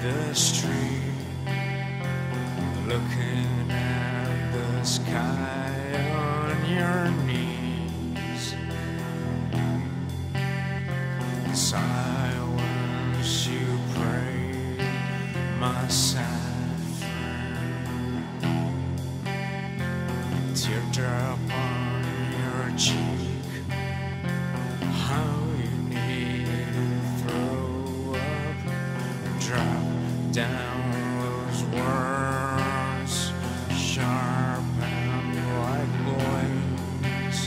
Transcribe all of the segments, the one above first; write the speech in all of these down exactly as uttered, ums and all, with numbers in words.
the street, looking at the sky on your knees. In silence you pray, my sad friend. Teardrop on your cheek, how you need to throw up, drop down those words, sharp and like blades.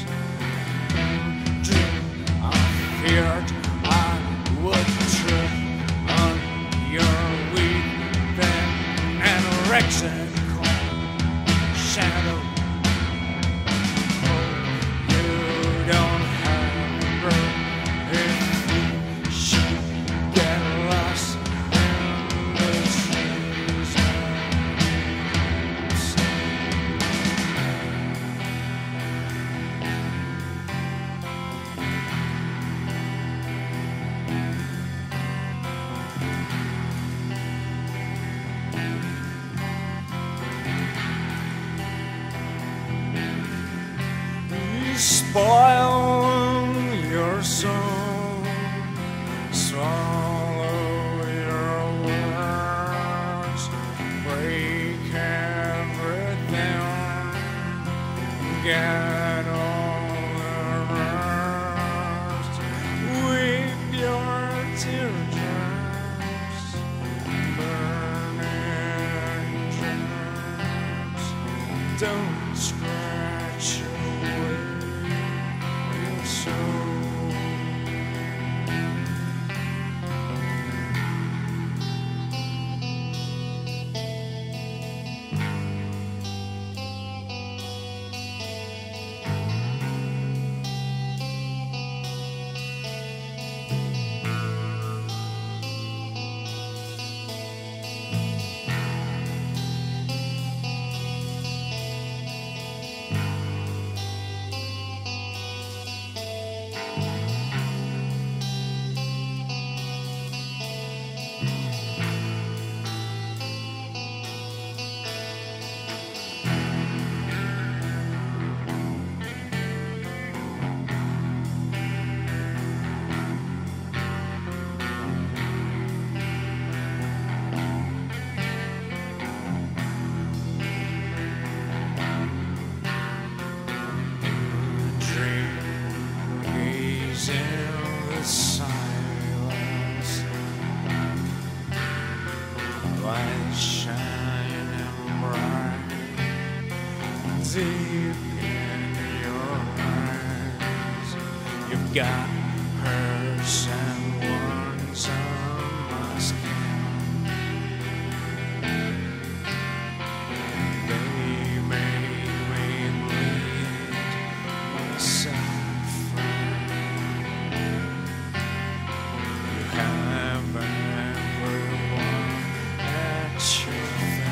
I feared I would trip on your weak and anorexical shadow. Spoil your soul, swallow your words, break everything, get all the rest, weep your teardrops, burning dreams, don't scratch away. Got hers and ones on my skin. They make me bleed myself. You have everyone at your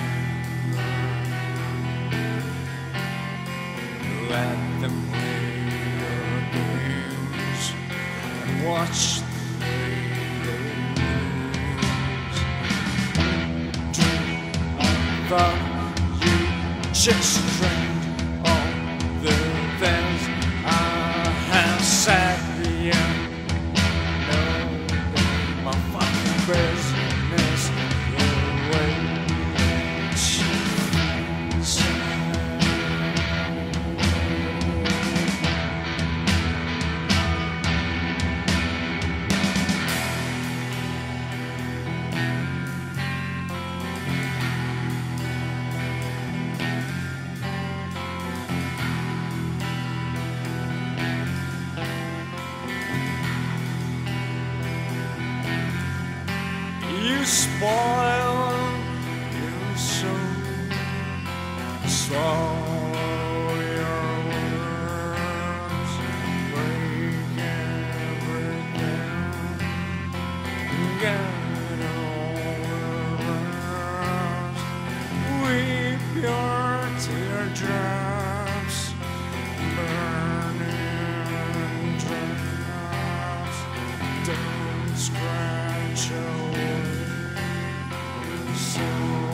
finger. Let them play your games. Watch the way they lose. I thought you just drained all the things I have said to you. No, my fucking business the way that you said. You spoil your soul, swallow your words, break everything, get all the rest, weep your teardrops, burning drops, don't scratch away. suoni.